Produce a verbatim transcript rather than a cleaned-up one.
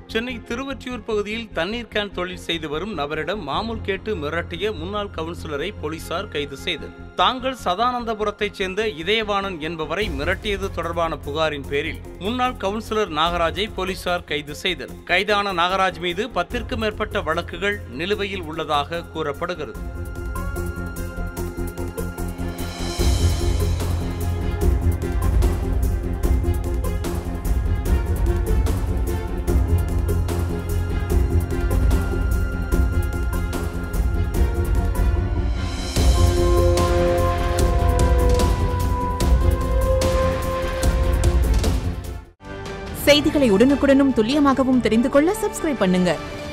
சென்னை திருவொற்றியூர் பகுதியில் தண்ணீர் கேன் தொழில் செய்து வரும் நபரிடம் மாமூல் கேட்டு மிரட்டிய முன்னாள் கவுன்சிலரை போலீசார் கைது செய்தனர். தாங்கள் சதானந்தபுரத்தைச் சேர்ந்த இதயவாணன் என்பவரை மிரட்டியது தொடர்பான புகாரின் பேரில் முன்னாள் கவுன்சிலர் நாகராஜை போலீசார் கைது செய்தனர். கைதான நாகராஜ் மீது பத்திற்கும் மேற்பட்ட வழக்குகள் நிலுவையில் உள்ளதாக கூறப்படுகிறது. செய்திகளை உடனுக்குடனும் துல்லியமாகவும் தெரிந்து கொள்ள சப்ஸ்கிரைப் பண்ணுங்க.